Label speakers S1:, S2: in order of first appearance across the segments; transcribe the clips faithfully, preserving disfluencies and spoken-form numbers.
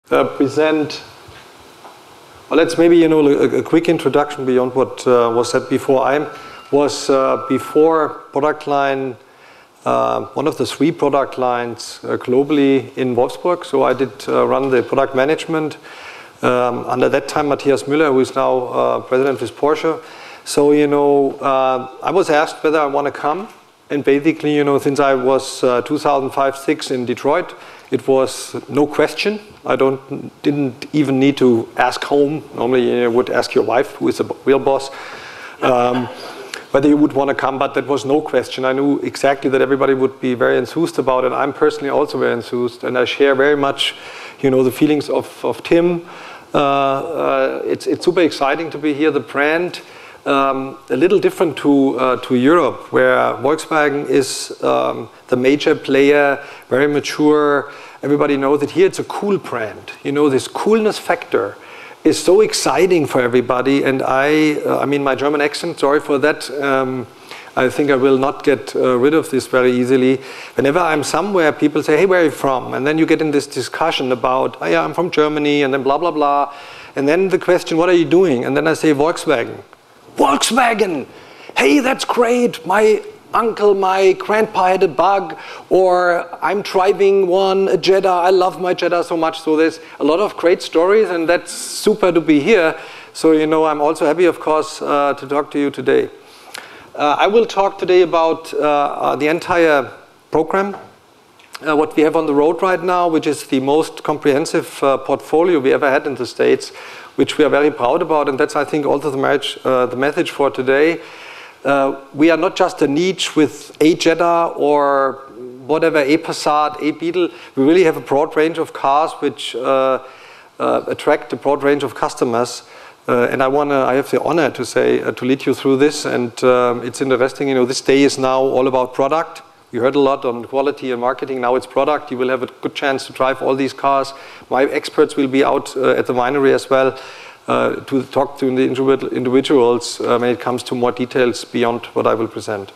S1: Uh, present, well, let's maybe, you know, a, a quick introduction beyond what uh, was said before. I was uh, before product line, uh, one of the three product lines uh, globally in Wolfsburg. So I did uh, run the product management. Um, under that time, Matthias Müller, who is now uh, president with Porsche. So, you know, uh, I was asked whether I want to come. And basically, you know, since I was uh, two thousand five six in Detroit, it was no question. I don't, didn't even need to ask home. Normally you would ask your wife, who is the real boss, um, whether you would want to come, but that was no question. I knew exactly that everybody would be very enthused about it. I'm personally also very enthused, and I share very much, you know, the feelings of, of Tim. Uh, uh, it's, it's super exciting to be here. The brand, Um, a little different to, uh, to Europe, where Volkswagen is um, the major player, very mature. Everybody knows that here it's a cool brand. You know, this coolness factor is so exciting for everybody. And I, uh, I mean, my German accent, sorry for that. Um, I think I will not get uh, rid of this very easily. Whenever I'm somewhere, people say, hey, where are you from? And then you get in this discussion about, oh, yeah, I'm from Germany, and then blah, blah, blah. And then the question, what are you doing? And then I say, Volkswagen. Volkswagen, hey, that's great. My uncle, my grandpa had a bug, or I'm driving one, a Jetta. I love my Jetta so much. So there's a lot of great stories, and that's super to be here. So, you know, I'm also happy, of course, uh, to talk to you today. Uh, I will talk today about uh, the entire program, uh, what we have on the road right now, which is the most comprehensive uh, portfolio we ever had in the States, which we are very proud about, and that's, I think, also the, marriage, uh, the message for today. Uh, we are not just a niche with a Jetta or whatever, a Passat, a Beetle. We really have a broad range of cars which uh, uh, attract a broad range of customers. Uh, and I want to, I have the honor to say, uh, to lead you through this, and um, it's interesting, you know, this day is now all about product. You heard a lot on quality and marketing. Now it's product. You will have a good chance to drive all these cars. My experts will be out uh, at the winery as well uh, to talk to the individuals uh, when it comes to more details beyond what I will present.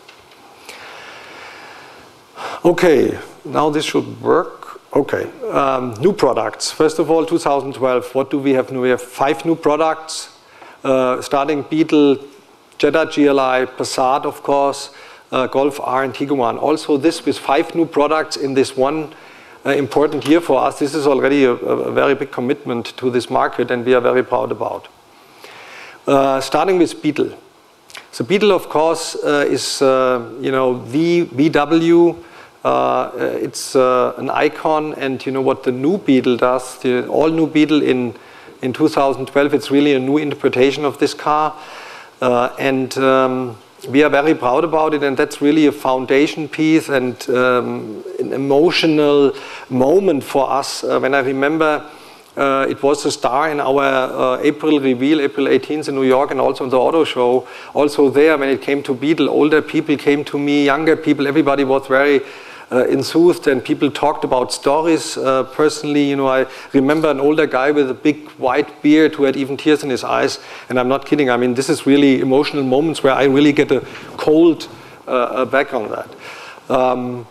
S1: Okay, now this should work. Okay, um, new products. First of all, two thousand twelve, what do we have new? We have five new products, uh, starting Beetle, Jetta G L I, Passat, of course, Uh, Golf R and Tiguan. Also this with five new products in this one uh, important year for us. This is already a, a very big commitment to this market, and we are very proud about. Uh, starting with Beetle. So Beetle, of course, uh, is uh, you know, the V W. Uh, it's uh, an icon, and you know what the new Beetle does, the all new Beetle in in two thousand twelve. It's really a new interpretation of this car, uh, and um, we are very proud about it, and that's really a foundation piece and um, an emotional moment for us. Uh, when I remember, uh, it was a star in our uh, April reveal, April eighteenth in New York, and also in the auto show. Also there, when it came to Beetle, older people came to me, younger people, everybody was very uh, enthused, and people talked about stories. Uh, personally, you know, I remember an older guy with a big white beard who had even tears in his eyes, and I'm not kidding. I mean, this is really emotional moments where I really get a cold uh, back on that. Um,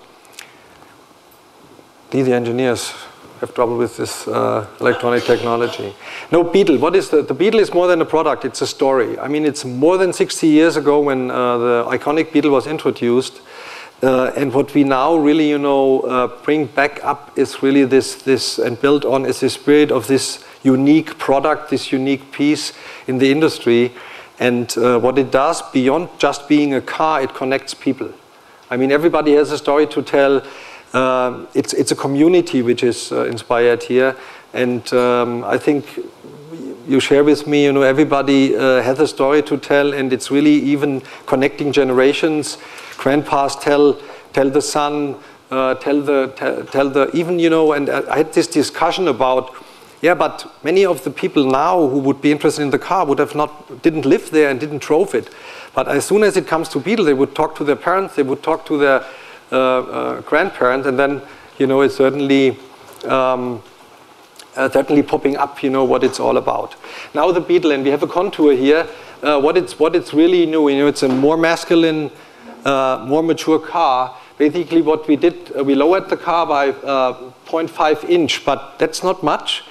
S1: the engineers have trouble with this uh, electronic technology. No, Beetle. What is the, the Beetle is more than a product, it's a story. I mean, it's more than sixty years ago when uh, the iconic Beetle was introduced. Uh, and what we now really, you know, uh, bring back up is really this, this, and build on is the spirit of this unique product, this unique piece in the industry. And uh, what it does, beyond just being a car, it connects people. I mean, everybody has a story to tell. Uh, it's, it's a community which is uh, inspired here. And um, I think you share with me, you know, everybody uh, has a story to tell, and it's really even connecting generations. Grandpas tell tell the son, uh, tell the tell, tell the even, you know. And I had this discussion about, yeah, but many of the people now who would be interested in the car would have not didn't live there and didn't drove it. But as soon as it comes to Beetle, they would talk to their parents, they would talk to their uh, uh, grandparents, and then, you know, it's certainly. Um, Uh, certainly popping up, you know, what it's all about. Now the Beetle, and we have a contour here. Uh, what it's what it's really new, you know, it's a more masculine, uh, more mature car. Basically, what we did, uh, we lowered the car by uh, zero point five inch, but that's not much.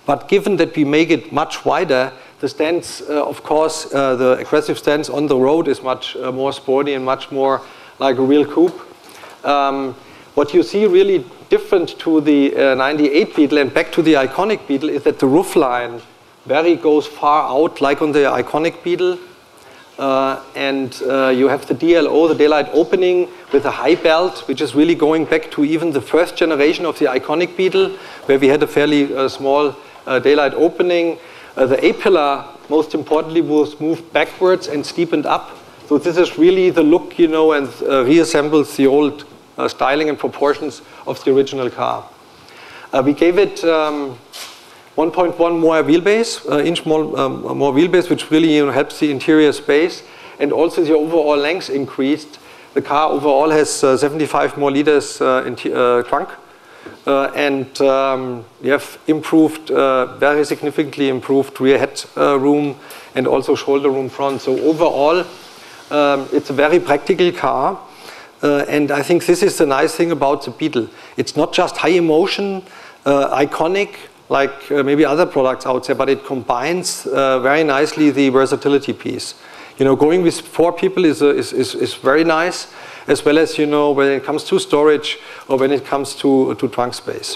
S1: But given that we make it much wider, the stance, uh, of course, uh, the aggressive stance on the road is much uh, more sporty and much more like a real coupe. Um, what you see really different to the uh, ninety-eight Beetle and back to the iconic Beetle is that the roofline very goes far out, like on the iconic Beetle. Uh, and uh, you have the D L O, the daylight opening, with a high belt, which is really going back to even the first generation of the iconic Beetle, where we had a fairly uh, small uh, daylight opening. Uh, the A-pillar, most importantly, was moved backwards and steepened up. So this is really the look, you know, and uh, reassembles the old uh, styling and proportions of the original car. Uh, we gave it um, one point one more wheelbase, uh, inch more, um, more wheelbase, which really, you know, helps the interior space, and also the overall length increased. The car overall has uh, seventy-five more liters uh, in uh, trunk, uh, and um, we have improved, uh, very significantly improved rear head uh, room and also shoulder room front. So overall, um, it's a very practical car, uh, and I think this is the nice thing about the Beetle. It's not just high emotion, uh, iconic, like uh, maybe other products out there, but it combines uh, very nicely the versatility piece. You know, going with four people is, uh, is, is, is very nice, as well as, you know, when it comes to storage or when it comes to, to trunk space.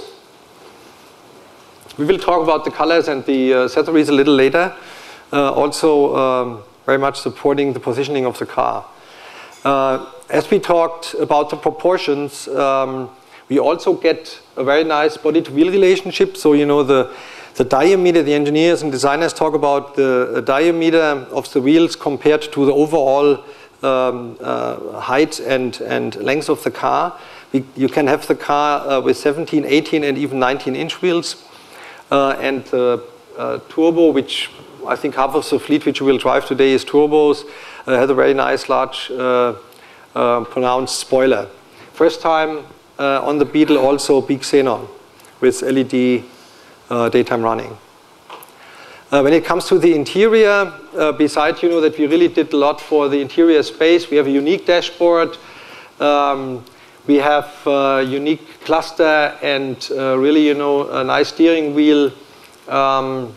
S1: We will talk about the colors and the uh, accessories a little later, uh, also um, very much supporting the positioning of the car. Uh, as we talked about the proportions, um, we also get a very nice body-to-wheel relationship. So, you know, the, the diameter, the engineers and designers talk about the diameter of the wheels compared to the overall um, uh, height and, and length of the car. We, you can have the car uh, with seventeen, eighteen, and even nineteen inch wheels. Uh, and the uh, turbo, which I think half of the fleet which you will drive today is turbos, uh, has a very nice, large, uh, uh, pronounced spoiler. First time Uh, on the Beetle also big xenon with L E D uh, daytime running. Uh, when it comes to the interior, uh, besides, you know, that we really did a lot for the interior space, we have a unique dashboard, um, we have a unique cluster, and uh, really, you know, a nice steering wheel. Um,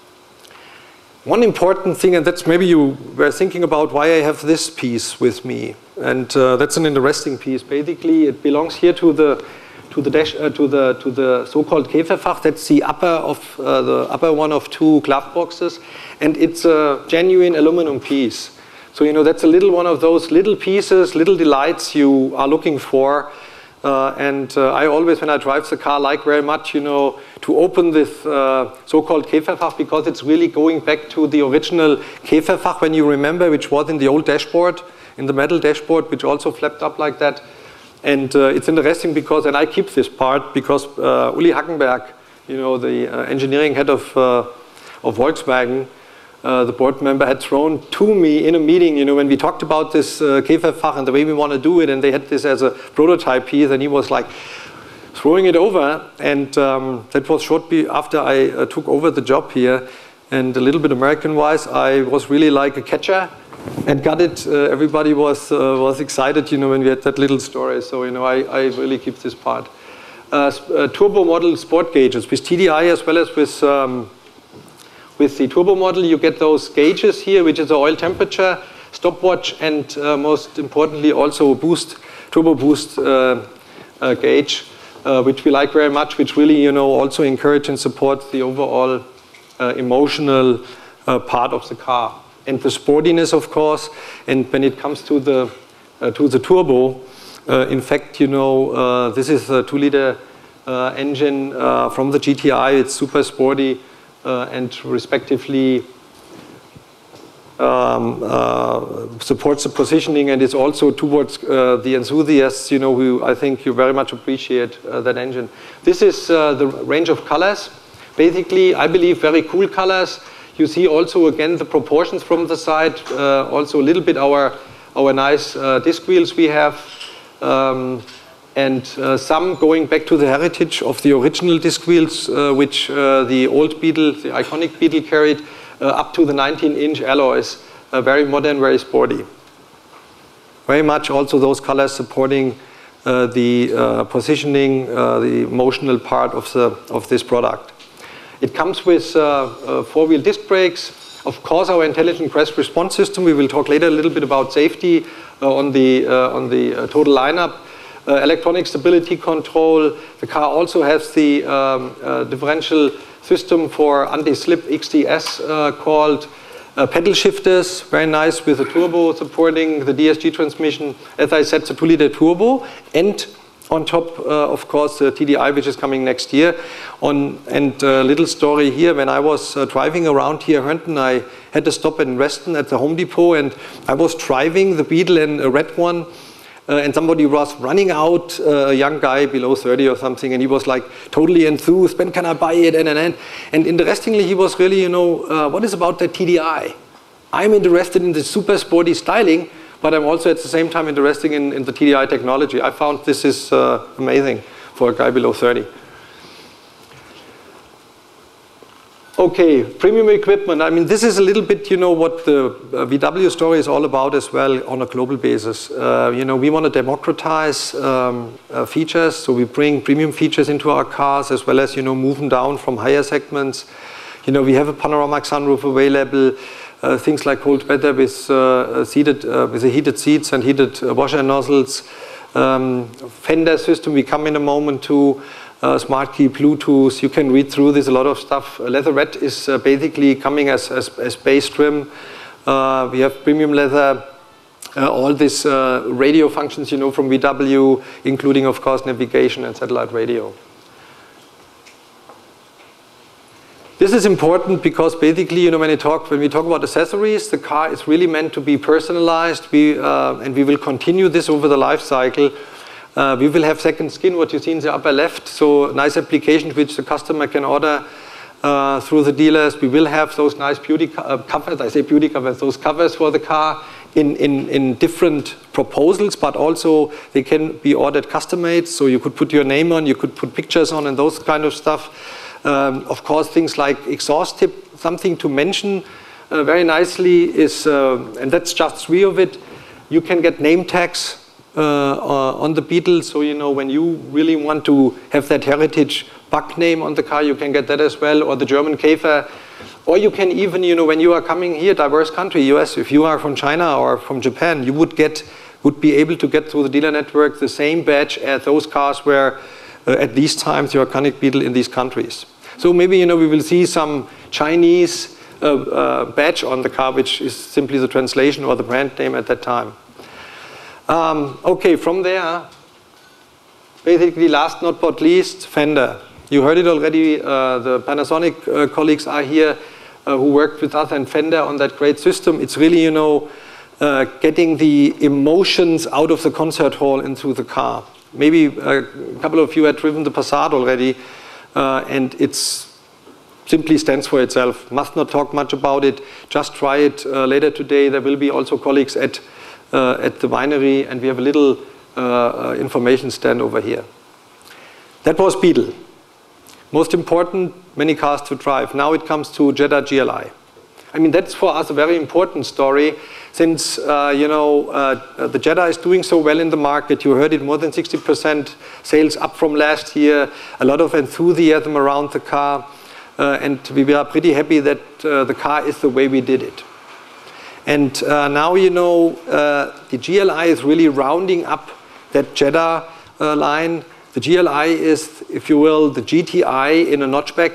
S1: One important thing, and that's maybe you were thinking about why I have this piece with me, and uh, that's an interesting piece. Basically, it belongs here to the to the dash uh, to the to the so-called Käferfach. That's the upper of uh, the upper one of two glove boxes, and it's a genuine aluminum piece. So, you know, that's a little one of those little pieces, little delights you are looking for. Uh, and uh, I always, when I drive the car, like very much, you know, to open this uh, so-called Käferfach, because it's really going back to the original Käferfach, when you remember, which was in the old dashboard, in the metal dashboard, which also flapped up like that. And uh, it's interesting because, and I keep this part, because uh, Uli Hackenberg, you know, the uh, engineering head of, uh, of Volkswagen, Uh, the board member had thrown to me in a meeting, you know, when we talked about this uh, Käferfach and the way we want to do it, and they had this as a prototype piece, and he was like throwing it over. And um, that was shortly after I uh, took over the job here. And a little bit American-wise, I was really like a catcher and got it. Uh, everybody was uh, was excited, you know, when we had that little story. So, you know, I, I really keep this part. Uh, uh, turbo model sport gauges with T D I as well as with um, With the turbo model, you get those gauges here, which is the oil temperature, stopwatch, and uh, most importantly also a boost, turbo boost uh, uh, gauge, uh, which we like very much, which really, you know, also encourage and support the overall uh, emotional uh, part of the car. And the sportiness, of course, and when it comes to the, uh, to the turbo, uh, in fact, you know, uh, this is a two liter uh, engine uh, from the G T I. It's super sporty. Uh, and respectively um, uh, supports the positioning, and is also towards uh, the enthusiasts, you know, who I think you very much appreciate uh, that engine. This is uh, the range of colors. Basically, I believe very cool colors. You see also again the proportions from the side, uh, also a little bit our, our nice uh, disc wheels we have. Um, And uh, some going back to the heritage of the original disc wheels, uh, which uh, the old Beetle, the iconic Beetle carried, uh, up to the nineteen inch alloys, uh, very modern, very sporty. Very much also those colors supporting uh, the uh, positioning, uh, the emotional part of, the, of this product. It comes with uh, uh, four-wheel disc brakes. Of course, our intelligent crash response system. We will talk later a little bit about safety uh, on the uh, on the uh, total lineup. Uh, electronic stability control. The car also has the um, uh, differential system for anti-slip X D S uh, called uh, pedal shifters. Very nice with a turbo supporting the D S G transmission. As I said, it's a two liter turbo, and on top, uh, of course, the T D I, which is coming next year. On, and a uh, little story here, when I was uh, driving around here, Herndon, I had to stop in Reston at the Home Depot, and I was driving the Beetle in a red one, uh, and somebody was running out, uh, a young guy below thirty or something, and he was like totally enthused, when can I buy it, and, and, and. And interestingly, he was really, you know, uh, what is about the T D I? I'm interested in the super sporty styling, but I'm also at the same time interested in, in the T D I technology. I found this is uh, amazing for a guy below thirty. Okay, premium equipment. I mean, this is a little bit, you know, what the uh, V W story is all about as well on a global basis. Uh, you know, we want to democratize um, uh, features, so we bring premium features into our cars as well as, you know, move them down from higher segments. You know, we have a panoramic sunroof available. Uh, things like cold weather with uh, seated, uh, with the heated seats and heated uh, washer nozzles. Um, fender system, we come in a moment to. Uh, smart key, Bluetooth, you can read through this, a lot of stuff. Uh, leatherette is uh, basically coming as, as, as base trim. Uh, we have premium leather, uh, all these uh, radio functions, you know, from V W, including, of course, navigation and satellite radio. This is important because basically, you know, when, you talk, when we talk about accessories, the car is really meant to be personalized, we, uh, and we will continue this over the life cycle. Uh, we will have second skin, what you see in the upper left, so nice applications which the customer can order uh, through the dealers. We will have those nice beauty co uh, covers, I say beauty covers, those covers for the car in, in, in different proposals, but also they can be ordered custom-made, so you could put your name on, you could put pictures on and those kind of stuff. Um, of course, things like exhaust tip, something to mention uh, very nicely is, uh, and that's just three of it, you can get name tags Uh, uh, on the Beetle, so you know when you really want to have that heritage bug name on the car, you can get that as well, or the German Käfer, or you can even, you know, when you are coming here, diverse country, U S, if you are from China or from Japan, you would get, would be able to get through the dealer network the same badge as those cars were uh, at these times the iconic Beetle in these countries. So maybe, you know, we will see some Chinese uh, uh, badge on the car, which is simply the translation or the brand name at that time. Um, okay, from there, basically last not but least, fender. You heard it already, uh, the Panasonic uh, colleagues are here uh, who worked with us and Fender on that great system. It's really, you know, uh, getting the emotions out of the concert hall into the car. Maybe a couple of you had driven the Passat already, uh, and it's simply stands for itself. Must not talk much about it, just try it uh, later today. There will be also colleagues at Uh, at the winery, and we have a little uh, uh, information stand over here. That was Beetle. Most important, many cars to drive. Now it comes to Jetta G L I. I mean, that's for us a very important story, since uh, you know uh, the Jetta is doing so well in the market. You heard it, more than sixty percent sales up from last year. A lot of enthusiasm around the car, uh, and we are pretty happy that uh, the car is the way we did it. And uh, now, you know, uh, the G L I is really rounding up that Jetta uh, line. The G L I is, if you will, the G T I in a notchback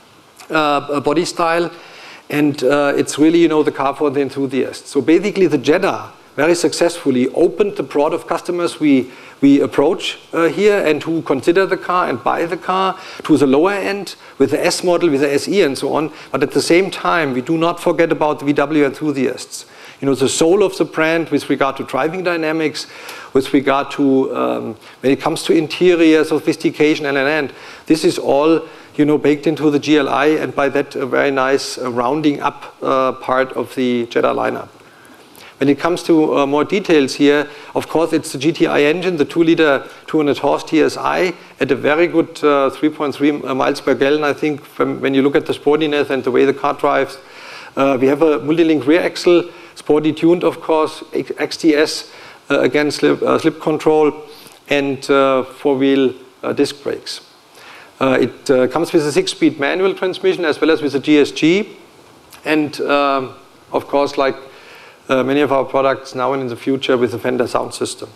S1: uh, body style. And uh, it's really, you know, the car for the enthusiasts. So basically, the Jetta very successfully opened the broad of customers we, we approach uh, here and who consider the car and buy the car to the lower end with the S model, with the S E and so on. But at the same time, we do not forget about the V W enthusiasts. You know, the soul of the brand with regard to driving dynamics, with regard to, um, when it comes to interior, sophistication, and, and, and, this is all, you know, baked into the G L I, and by that a very nice uh, rounding up uh, part of the Jetta lineup. When it comes to uh, more details here, of course, it's the G T I engine, the two liter, two hundred horse T S I at a very good uh, three point three miles per gallon, I think, from when you look at the sportiness and the way the car drives. Uh, we have a multi-link rear axle, sporty tuned, of course, X T S, uh, again, slip, uh, slip control, and uh, four-wheel uh, disc brakes. Uh, it uh, comes with a six-speed manual transmission as well as with a G S G. And um, of course, like uh, many of our products now and in the future, with the Fender sound system.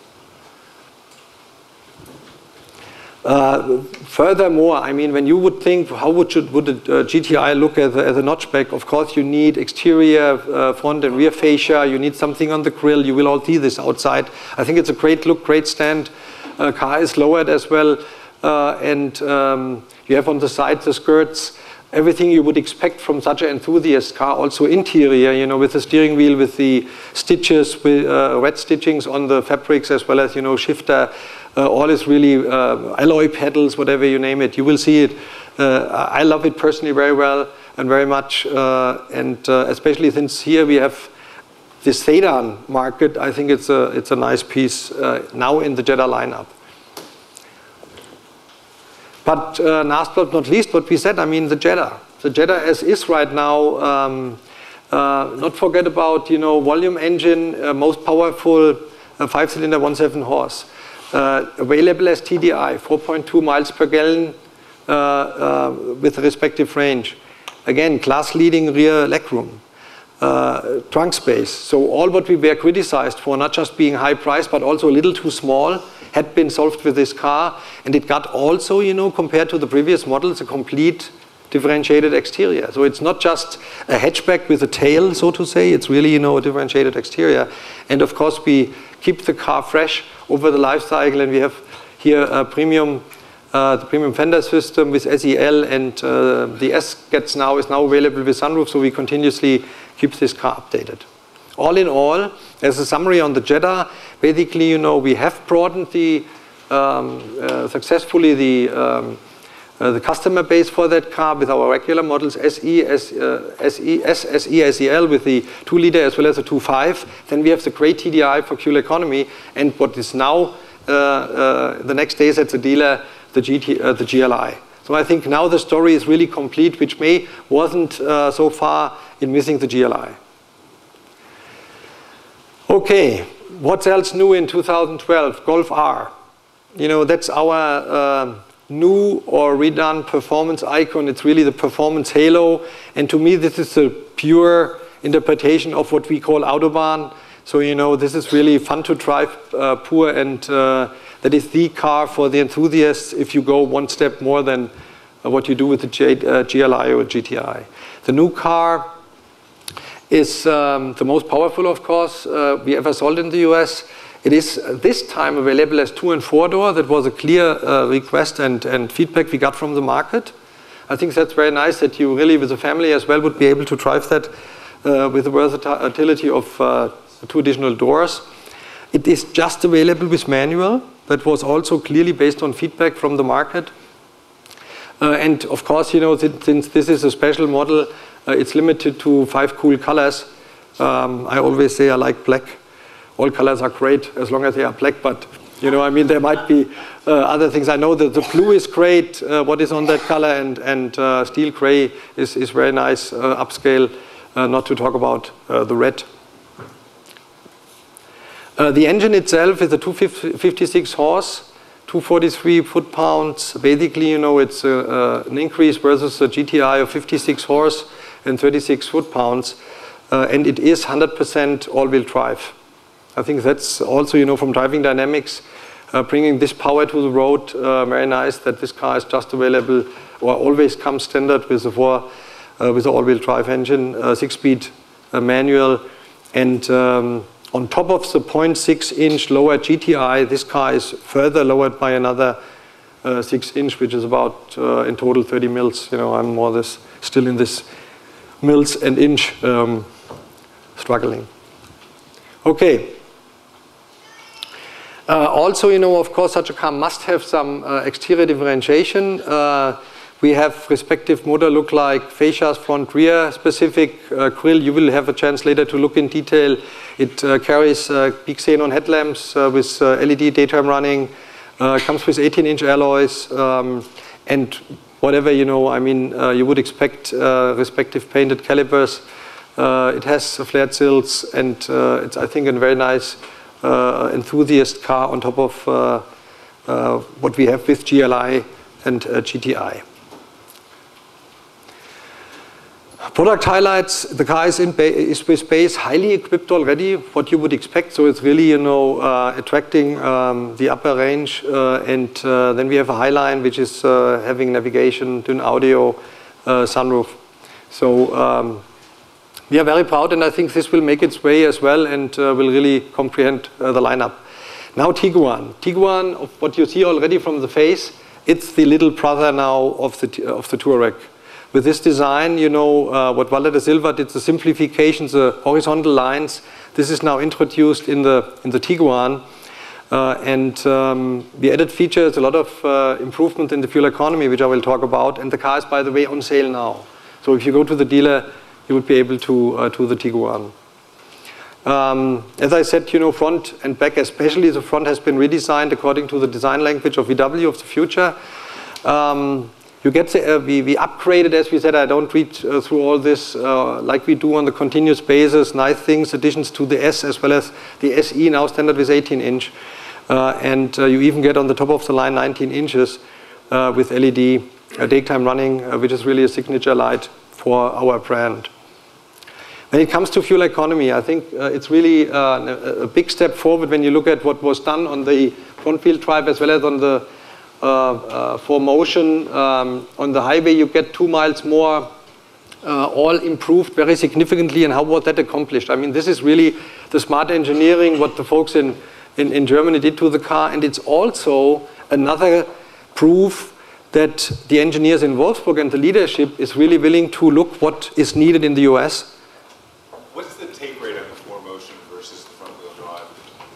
S1: Uh, furthermore, I mean, when you would think, how would, should, would a uh, G T I look as a, as a notchback? Of course, you need exterior, uh, front and rear fascia. You need something on the grille. You will all see this outside. I think it's a great look, great stand. Uh, car is lowered as well. Uh, and um, you have on the side the skirts. Everything you would expect from such an enthusiast car. Also interior, you know, with the steering wheel, with the stitches, with uh, red stitchings on the fabrics, as well as, you know, shifter. Uh, all is really uh, alloy pedals, whatever you name it. You will see it. Uh, I love it personally very well and very much. Uh, and uh, especially since here we have this sedan market, I think it's a, it's a nice piece uh, now in the Jetta lineup. But uh, last but not least, what we said, I mean, the Jetta. The Jetta as is right now, um, uh, not forget about, you know, volume engine, uh, most powerful uh, five-cylinder, one point seven horse. Uh, available as T D I, four point two miles per gallon uh, uh, with the respective range. Again, class-leading rear legroom, uh, trunk space. So all what we were criticized for, not just being high priced, but also a little too small, had been solved with this car. And it got also, you know, compared to the previous models, a complete differentiated exterior. So it's not just a hatchback with a tail, so to say. It's really, you know, a differentiated exterior. And of course, we keep the car fresh over the life cycle, and we have here a premium, uh, the premium Fender system with S E L, and uh, the S gets now is now available with sunroof, so we continuously keep this car updated. All in all, as a summary on the Jetta, basically, you know, we have broadened the um, uh, successfully the um, uh, the customer base for that car with our regular models S E, S, uh, S E, S, S E, S E L with the two liter as well as the two point five. Then we have the great T D I for fuel economy, and what is now uh, uh, the next days at the dealer, the, G T, uh, the G L I. So I think now the story is really complete, which may wasn't uh, so far in missing the G L I. Okay, what else new in two thousand twelve? Golf R. You know, that's our uh, new or redone performance icon. It's really the performance halo. And to me, this is a pure interpretation of what we call Autobahn. So, you know, this is really fun to drive, uh, pure, and uh, that is the car for the enthusiasts if you go one step more than uh, what you do with the J, uh, G L I or G T I. The new car is um, the most powerful, of course, uh, we ever sold in the U S. It is uh, this time available as two and four door. That was a clear uh, request and, and feedback we got from the market. I think that's very nice that you really, with the family as well, would be able to drive that uh, with the versatility of uh, two additional doors. It is just available with manual. That was also clearly based on feedback from the market. Uh, and of course, you know, since, since this is a special model, uh, it's limited to five cool colors. Um, I always say I like black. All colors are great as long as they are black, but you know, I mean, there might be uh, other things. I know that the blue is great, uh, what is on that color, and, and uh, steel gray is, is very nice, uh, upscale, uh, not to talk about uh, the red. Uh, the engine itself is a two fifty-six horse, two forty-three foot-pounds. Basically, you know, it's a, uh, an increase versus a G T I of fifty-six horse and thirty-six foot-pounds. Uh, and it is one hundred percent all-wheel drive. I think that's also, you know, from driving dynamics, uh, bringing this power to the road, uh, very nice that this car is just available, or always comes standard with a four, uh, with an all-wheel drive engine, uh, six-speed uh, manual, and um, on top of the zero point six inch lower G T I, this car is further lowered by another uh, six inch, which is about uh, in total thirty mils. You know, I'm more this still in this mils and inch um, struggling. Okay. Uh, also, you know, of course, such a car must have some uh, exterior differentiation. Uh, we have respective motor look like fascias, front, rear, specific uh, grille. You will have a chance later to look in detail. It uh, carries uh, big xenon headlamps uh, with uh, L E D daytime running. Uh, comes with eighteen inch alloys um, and whatever, you know, I mean, uh, you would expect uh, respective painted calipers. Uh, it has flared sills, and uh, it's, I think, a very nice uh, enthusiast car on top of uh, uh, what we have with G L I and uh, G T I. Product highlights: the car is, in is with base highly equipped already, what you would expect. So it's really, you know, uh, attracting um, the upper range. Uh, and uh, then we have a Highline, which is uh, having navigation, dynamic audio, uh, sunroof. So um, we are very proud, and I think this will make its way as well, and uh, will really comprehend uh, the lineup. Now Tiguan. Tiguan, of what you see already from the face, it's the little brother now of the of the Touareg. With this design, you know, uh, what Walter de Silva did, the simplifications, the horizontal lines, this is now introduced in the, in the Tiguan. Uh, and um, the added features, a lot of uh, improvement in the fuel economy, which I will talk about. And the car is, by the way, on sale now. So if you go to the dealer, you would be able to, uh, to the Tiguan. Um, as I said, you know, front and back, especially the front has been redesigned according to the design language of V W of the future. Um, You get the, uh, we, we upgraded, as we said. I don't read uh, through all this uh, like we do on the continuous basis. Nice things, additions to the S as well as the S E, now standard with eighteen inch. Uh, and uh, you even get on the top of the line nineteen inches uh, with L E D uh, daytime running, uh, which is really a signature light for our brand. When it comes to fuel economy, I think uh, it's really uh, a big step forward when you look at what was done on the front-wheel drive as well as on the Uh, uh, for motion um, on the highway. You get two miles more, uh, all improved very significantly. And how was that accomplished? I mean, this is really the smart engineering, what the folks in, in, in Germany did to the car. And it's also another proof that the engineers in Wolfsburg and the leadership is really willing to look what is needed in the U S.
S2: What's the take rate on the four motion versus the front wheel drive?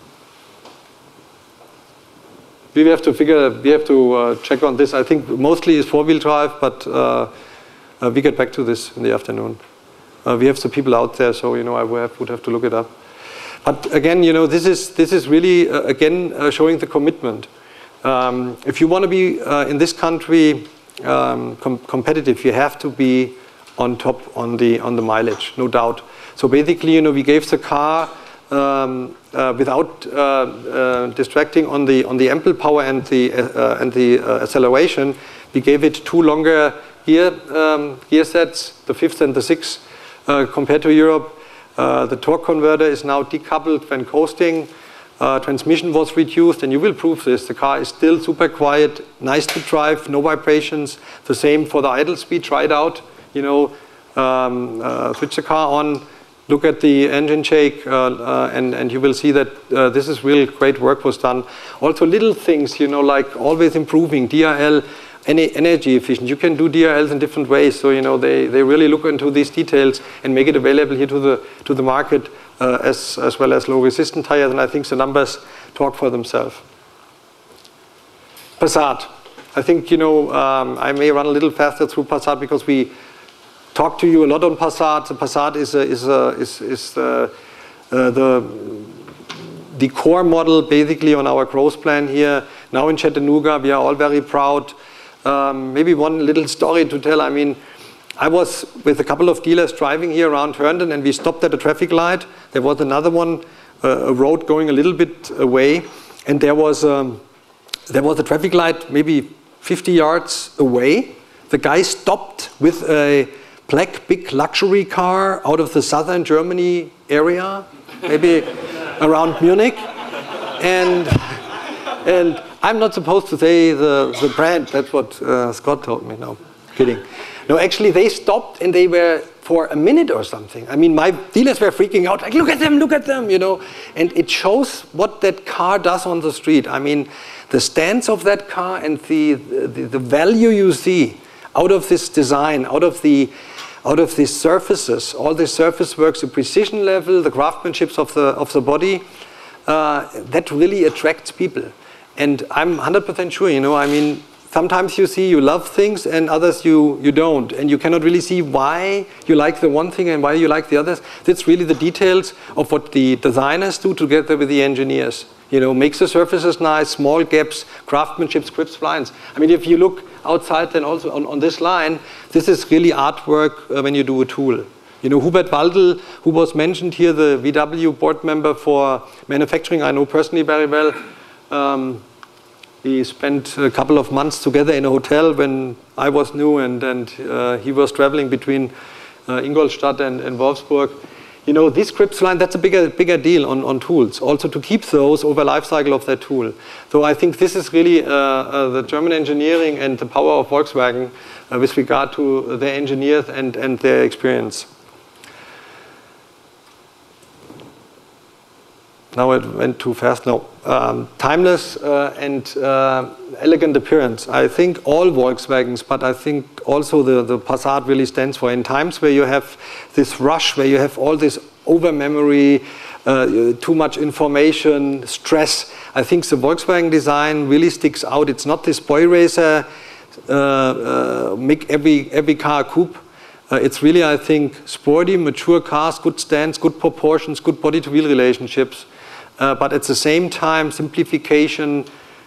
S1: We have to figure, we have to uh, check on this. I think mostly it's four-wheel drive, but uh, uh, we get back to this in the afternoon. Uh, we have some people out there, so you know I would have, would have to look it up. But again, you know, this is this is really uh, again uh, showing the commitment. Um, if you want to be uh, in this country um, com competitive, you have to be on top on the on the mileage, no doubt. So basically, you know, we gave the car. Um, uh, without uh, uh, distracting on the on the ample power and the uh, and the uh, acceleration, we gave it two longer gear um, gear sets, the fifth and the sixth, uh, compared to Europe. Uh, the torque converter is now decoupled when coasting. Uh, transmission was reduced, and you will prove this. The car is still super quiet, nice to drive, no vibrations. The same for the idle speed. Try it out. You know, um, uh, switch the car on. Look at the engine shake, uh, uh, and, and you will see that uh, this is real great work was done. Also little things, you know, like always improving, D R L, any energy efficient. You can do D R Ls in different ways, so you know they, they really look into these details and make it available here to the, to the market uh, as, as well as low resistant tires, and I think the numbers talk for themselves. Passat. I think, you know, um, I may run a little faster through Passat because we talk to you a lot on Passat. The Passat is a, is a, is is the, uh, the the core model basically on our growth plan here. Now in Chattanooga, we are all very proud. Um, maybe one little story to tell. I mean, I was with a couple of dealers driving here around Herndon, and we stopped at a traffic light. There was another one, uh, a road going a little bit away, and there was um, there was a traffic light maybe fifty yards away. The guy stopped with a black big luxury car out of the southern Germany area, maybe around Munich, and and I'm not supposed to say the the brand. That's what uh, Scott told me. No, kidding. No, actually they stopped and they were for a minute or something. I mean, my dealers were freaking out, like, look at them, look at them, you know. And it shows what that car does on the street. I mean, the stance of that car and the the, the value you see out of this design, out of the out of these surfaces, all the surface works, the precision level, the craftsmanship of the of the body, uh, that really attracts people. And I'm one hundred percent sure, you know, I mean, sometimes you see you love things and others you, you don't. And you cannot really see why you like the one thing and why you like the others. That's really the details of what the designers do together with the engineers. You know, makes the surfaces nice, small gaps, craftsmanship, script splines. I mean, if you look outside then also on, on this line, this is really artwork uh, when you do a tool. You know, Hubert Waldl, who was mentioned here, the V W board member for manufacturing, I know personally very well. Um, We spent a couple of months together in a hotel when I was new, and, and uh, he was traveling between uh, Ingolstadt and, and Wolfsburg. You know, these scripts line, that's a bigger, bigger deal on, on tools. Also to keep those over life cycle of that tool. So I think this is really uh, uh, the German engineering and the power of Volkswagen uh, with regard to their engineers and, and their experience. Now it went too fast. No. Um, timeless uh, and uh, elegant appearance. I think all Volkswagens, but I think also the, the Passat really stands for. In times where you have this rush, where you have all this over memory, uh, too much information, stress, I think the Volkswagen design really sticks out. It's not this boy racer, uh, uh, make every, every car a coupe. Uh, it's really, I think, sporty, mature cars, good stance, good proportions, good body-to-wheel relationships. Uh, but at the same time, simplification,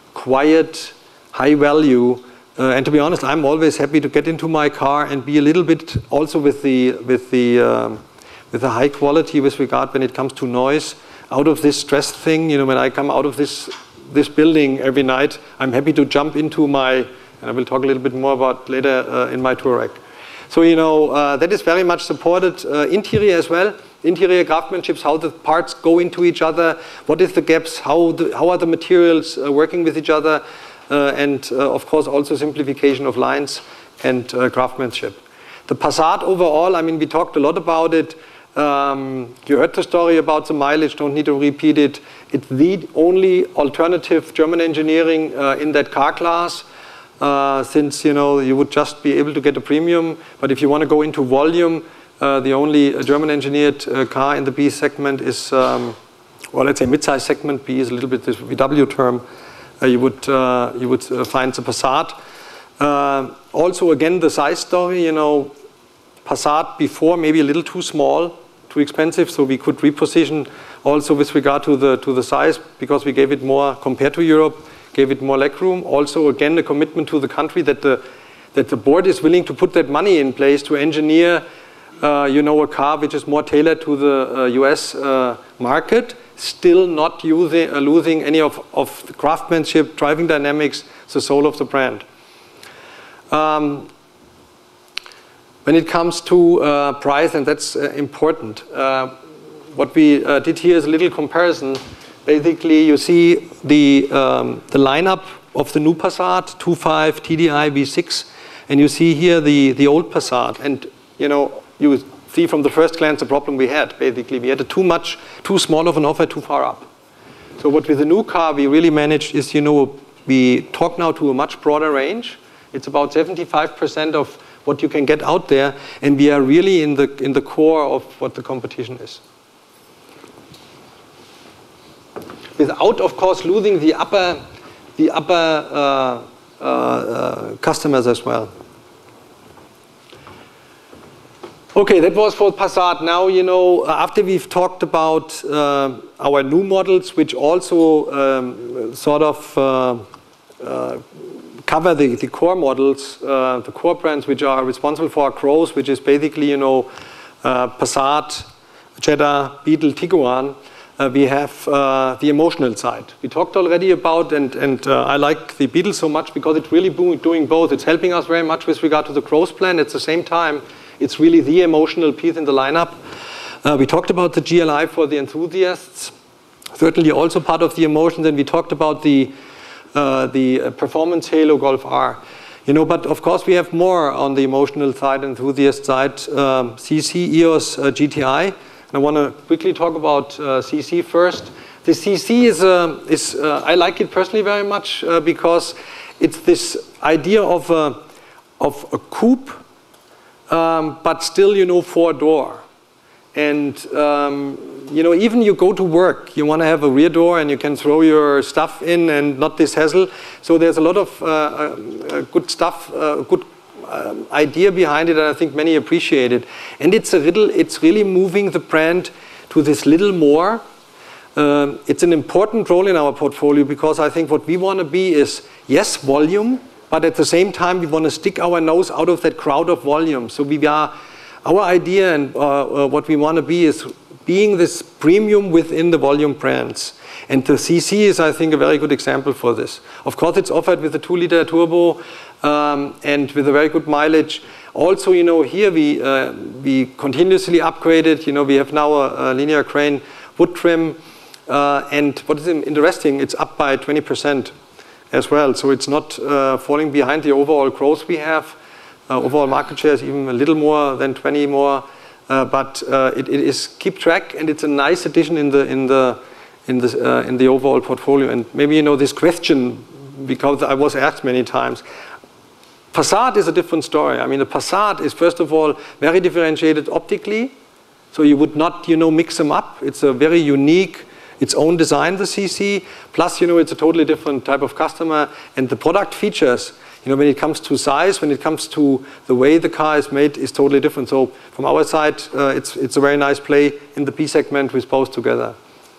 S1: quiet, high value. Uh, and to be honest, I'm always happy to get into my car and be a little bit also with the, with the, um, with the high quality with regard when it comes to noise. Out of this stress thing, you know, when I come out of this, this building every night, I'm happy to jump into my, and I will talk a little bit more about later uh, in my Touareg. So, you know, uh, that is very much supported. Uh, interior as well. Interior craftsmanships, how the parts go into each other, what is the gaps, how, the, how are the materials uh, working with each other, uh, and uh, of course also simplification of lines and uh, craftsmanship. The Passat overall, I mean, we talked a lot about it. Um, you heard the story about the mileage, don't need to repeat it. It's the only alternative German engineering uh, in that car class. Uh, since, you know, you would just be able to get a premium, but if you want to go into volume, Uh, the only uh, German-engineered uh, car in the B segment is, um, well, let's say mid-size segment. B is a little bit this V W term. Uh, you would uh, you would uh, find the Passat. Uh, also, again, the size story. You know, Passat before maybe a little too small, too expensive. So we could reposition also with regard to the to the size because we gave it more compared to Europe, gave it more legroom. Also, again, a commitment to the country that the that the board is willing to put that money in place to engineer. Uh, you know, a car which is more tailored to the uh, U S uh, market, still not using, uh, losing any of, of the craftsmanship, driving dynamics, the soul of the brand. Um, when it comes to uh, price, and that's uh, important, uh, what we uh, did here is a little comparison. Basically, you see the, um, the lineup of the new Passat, two point five, T D I, V six, and you see here the, the old Passat. And, you know, you see from the first glance the problem we had. Basically, we had a too much, too small of an offer, too far up. So what with the new car we really managed is, you know, we talk now to a much broader range. It's about seventy-five percent of what you can get out there, and we are really in the in the core of what the competition is. Without, of course, losing the upper, the upper uh, uh, uh, customers as well. Okay, that was for Passat. Now, you know, after we've talked about uh, our new models, which also um, sort of uh, uh, cover the, the core models, uh, the core brands which are responsible for our growth, which is basically, you know, uh, Passat, Jetta, Beetle, Tiguan, uh, we have uh, the emotional side. We talked already about, and, and uh, I like the Beetle so much because it's really doing both. It's helping us very much with regard to the growth plan. At the same time, it's really the emotional piece in the lineup. Uh, we talked about the G L I for the enthusiasts, certainly also part of the emotions, and we talked about the uh, the performance halo Golf R. You know, but of course we have more on the emotional side, enthusiast side. Um, C C, E O S, uh, G T I. And I want to quickly talk about uh, C C first. The C C is uh, is uh, I like it personally very much uh, because it's this idea of a of a coupe. Um, but still, you know, four-door. And, um, you know, even you go to work, you want to have a rear door and you can throw your stuff in and not this hassle. So there's a lot of uh, uh, good stuff, uh, good um, idea behind it, and I think many appreciate it. And it's a little, it's really moving the brand to this little more. Um, it's an important role in our portfolio because I think what we want to be is, yes, volume, but at the same time, we want to stick our nose out of that crowd of volume. So we are, our idea and uh, uh, what we want to be is being this premium within the volume brands. And the C C is, I think, a very good example for this. Of course, it's offered with a two liter turbo um, and with a very good mileage. Also, you know, here we, uh, we continuously upgraded. You know, we have now a, a linear crane wood trim. Uh, and what is interesting, it's up by twenty percent as well. So it's not uh, falling behind the overall growth we have. Uh, overall market share is even a little more than twenty more. Uh, but uh, it, it is keep track, and it's a nice addition in the, in the, in the, uh, in the overall portfolio. And maybe you know this question, because I was asked many times. Passat is a different story. I mean, the Passat is, first of all, very differentiated optically. So you would not, you know, mix them up. It's a very unique, its own design, the C C. Plus, you know, it's a totally different type of customer. And the product features, you know, when it comes to size, when it comes to the way the car is made, is totally different. So from our side, uh, it's, it's a very nice play in the B segment with both together.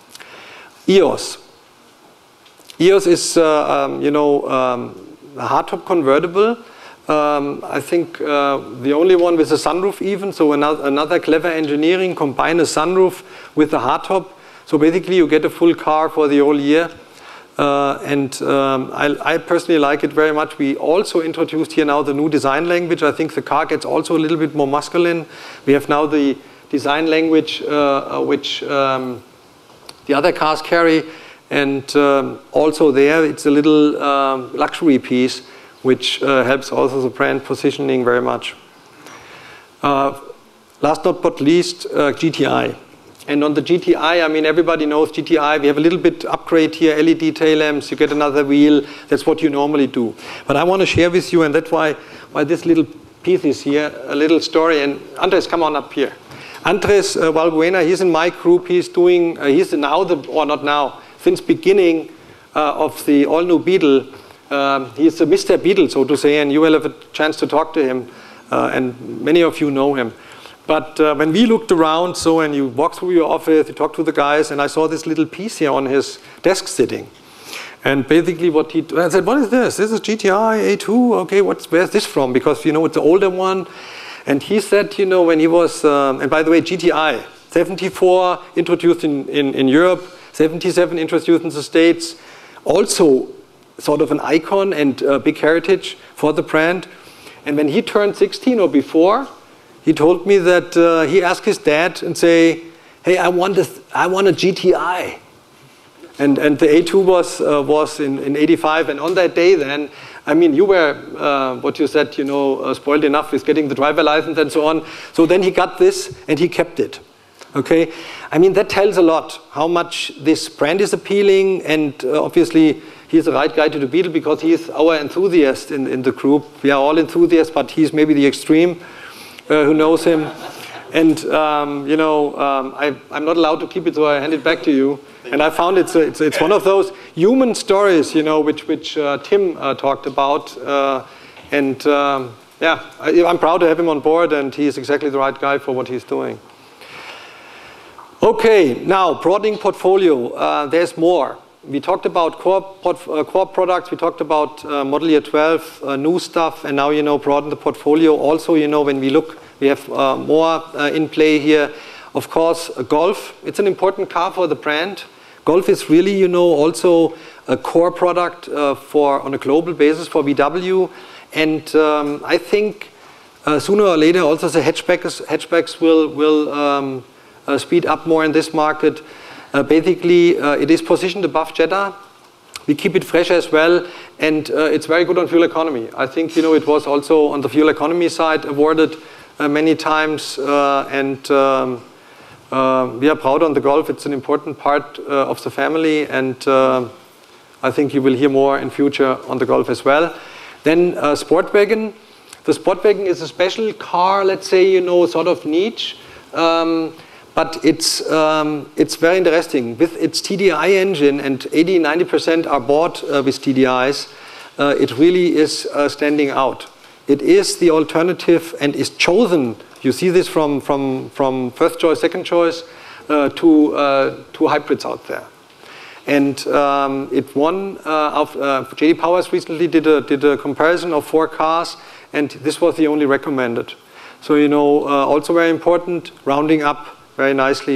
S1: E O S. E O S is, uh, um, you know, um, a hardtop convertible. Um, I think uh, the only one with a sunroof even, so another, another clever engineering, combine a sunroof with a hardtop. So basically you get a full car for the whole year. Uh, and um, I, I personally like it very much. We also introduced here now the new design language. I think the car gets also a little bit more masculine. We have now the design language uh, which um, the other cars carry. And um, also there it's a little um, luxury piece, which uh, helps also the brand positioning very much. Uh, last not but least, uh, G T I. And on the G T I, I mean, everybody knows G T I. We have a little bit upgrade here, L E D tail lamps, you get another wheel. That's what you normally do. But I want to share with you, and that's why, why this little piece is here, a little story. And Andres, come on up here. Andres uh, Valbuena, he's in my group. He's doing, uh, he's now, the, or not now, since beginning uh, of the all-new Beetle. Um, he's a Mister Beetle, so to say, and you will have a chance to talk to him, uh, and many of you know him. But uh, when we looked around, so and you walk through your office, you talk to the guys, and I saw this little piece here on his desk sitting. And basically what he, I said, what is this? This is G T I A two, okay, what's, where's this from? Because, you know, it's the older one. And he said, you know, when he was, um, and by the way, G T I, seventy-four introduced in, in, in Europe, seventy-seven introduced in the States, also sort of an icon and a big heritage for the brand. And when he turned sixteen or before, he told me that uh, he asked his dad and say, hey, I want a, I want a G T I. And, and the A two was, uh, was in, in eighty-five. And on that day then, I mean, you were, uh, what you said, you know, uh, spoiled enough with getting the driver license and so on. So then he got this and he kept it. Okay? I mean, that tells a lot how much this brand is appealing, and uh, obviously he's the right guy to the Beetle because he's our enthusiast in, in the group. We are all enthusiasts, but he's maybe the extreme uh, who knows him. And, um, you know, um, I, I'm not allowed to keep it, so I hand it back to you. And I found it's, a, it's, it's one of those human stories, you know, which, which uh, Tim uh, talked about. Uh, and, um, yeah, I, I'm proud to have him on board, and he's exactly the right guy for what he's doing. Okay, now, broadening portfolio. Uh, there's more. We talked about core, port, uh, core products. We talked about uh, model year twelve, uh, new stuff, and now, you know, broaden the portfolio. Also, you know, when we look, we have uh, more uh, in play here. Of course, uh, Golf. It's an important car for the brand. Golf is really, you know, also a core product uh, for on a global basis for V W. And um, I think uh, sooner or later, also the hatchbacks, hatchbacks will will um, uh, speed up more in this market. Uh, basically, uh, it is positioned above Jetta. We keep it fresh as well, and uh, it's very good on fuel economy. I think, you know, it was also on the fuel economy side awarded uh, many times, uh, and um, uh, we are proud on the Golf. It's an important part uh, of the family, and uh, I think you will hear more in future on the Golf as well. Then uh, Sportwagen. The Sportwagen is a special car, let's say, you know, sort of niche. Um, But it's, um, it's very interesting. With its T D I engine, and eighty, ninety percent are bought uh, with T D Is, uh, it really is uh, standing out. It is the alternative and is chosen, you see this from, from, from first choice, second choice, uh, to, uh, to hybrids out there. And um, it won, uh, of, uh, J D Powers recently did a, did a comparison of four cars, and this was the only recommended. So, you know, uh, also very important, rounding up very nicely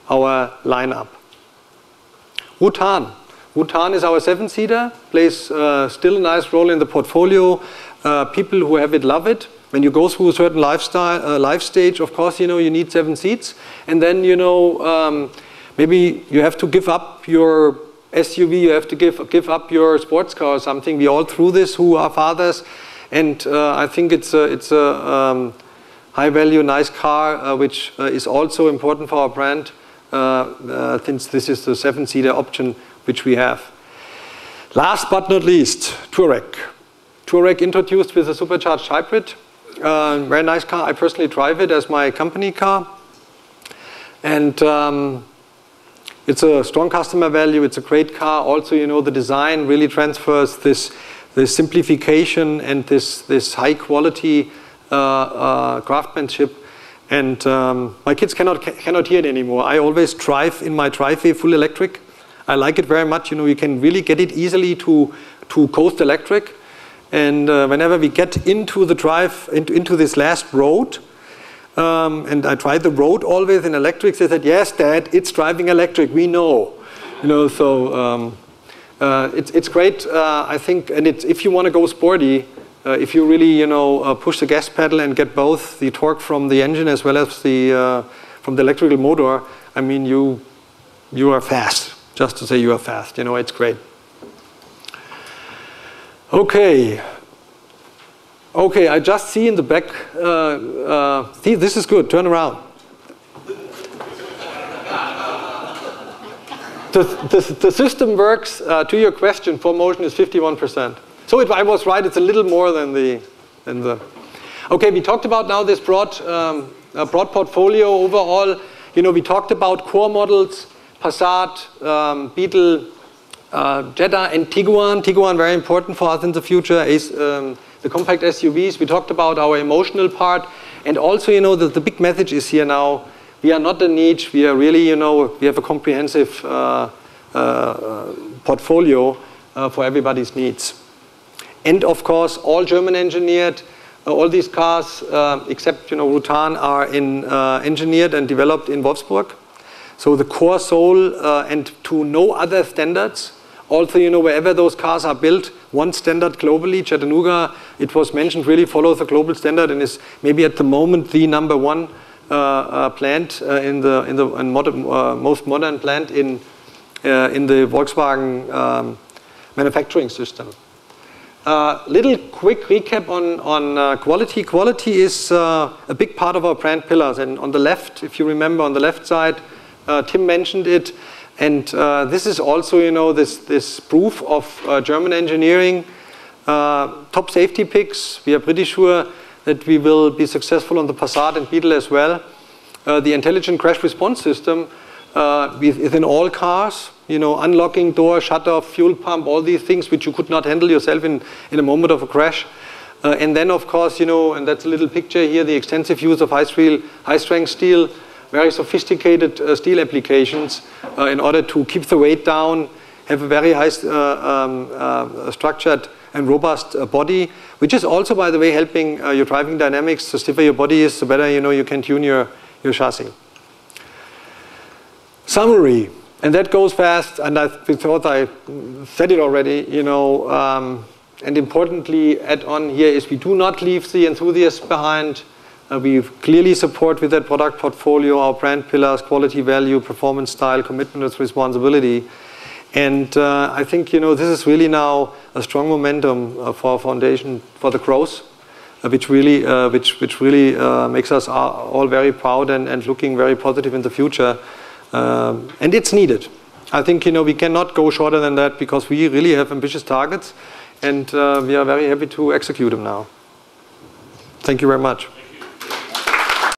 S1: our lineup. Rutan. Rutan is our seven-seater, plays uh, still a nice role in the portfolio. Uh, people who have it love it. When you go through a certain lifestyle, uh, life stage, of course, you know, you need seven seats. And then, you know, um, maybe you have to give up your S U V, you have to give, give up your sports car or something. We all through this who are fathers. And uh, I think it's a, it's a um, high-value, nice car, uh, which uh, is also important for our brand, uh, uh, since this is the seven-seater option which we have. Last but not least, Touareg. Touareg introduced with a supercharged hybrid. Uh, very nice car. I personally drive it as my company car. And um, it's a strong customer value. It's a great car. Also, you know, the design really transfers this, this simplification and this, this high quality uh, uh, craftsmanship. And um, my kids cannot, cannot hear it anymore. I always drive in my driveway full electric. I like it very much. You know, you can really get it easily to, to coast electric. And uh, whenever we get into the drive, into, into this last road, um, and I tried the road always in electric, they said, yes, Dad, it's driving electric, we know. You know, so um, uh, it's, it's great, uh, I think, and it's, if you want to go sporty, uh, if you really, you know, uh, push the gas pedal and get both the torque from the engine as well as the, uh, from the electrical motor, I mean, you, you are fast. Just to say you are fast, you know, it's great. Okay. Okay, I just see in the back, uh, uh, see, this is good, turn around. the, the, the system works, uh, to your question, for motion is fifty-one percent. So it, I was right, it's a little more than the, than the. Okay, we talked about now this broad, um, uh, broad portfolio overall. You know, we talked about core models, Passat, um, Beetle, uh, Jetta, and Tiguan. Tiguan very important for us in the future is um, the compact S U Vs. We talked about our emotional part, and also, you know, the, the big message is here now. We are not a niche. We are really, you know, we have a comprehensive uh, uh, portfolio uh, for everybody's needs. And of course, all German engineered. Uh, all these cars, uh, except, you know, Rutan, are in, uh, engineered and developed in Wolfsburg. So the core soul uh, and to no other standards. Also, you know, wherever those cars are built, one standard globally, Chattanooga, it was mentioned, really follows the global standard and is maybe at the moment the number one uh, uh, plant uh, in the in the in modern, uh, most modern plant in uh, in the Volkswagen um, manufacturing system. Uh, little quick recap on on uh, quality. Quality is uh, a big part of our brand pillars, and on the left, if you remember, on the left side. Uh, Tim mentioned it, and uh, this is also, you know, this, this proof of uh, German engineering. Uh, top safety picks, we are pretty sure that we will be successful on the Passat and Beetle as well. Uh, the intelligent crash response system uh, is in all cars, you know, unlocking door, shutter, fuel pump, all these things which you could not handle yourself in, in a moment of a crash. Uh, and then, of course, you know, and that's a little picture here, the extensive use of high-strength high steel, very sophisticated uh, steel applications uh, in order to keep the weight down, have a very high uh, um, uh, structured and robust uh, body, which is also, by the way, helping uh, your driving dynamics. The stiffer your body is, the better, you know, you can tune your, your chassis. Summary, and that goes fast, and I thought I said it already, you know, um, and importantly, add on here is we do not leave the enthusiasts behind. Uh, we clearly support with that product portfolio our brand pillars, quality, value, performance, style, commitment with responsibility. And uh, I think, you know, this is really now a strong momentum uh, for our foundation for the growth, uh, which really, uh, which, which really uh, makes us all very proud and, and looking very positive in the future. Um, and it's needed. I think, you know, we cannot go shorter than that because we really have ambitious targets, and uh, we are very happy to execute them now. Thank you very much.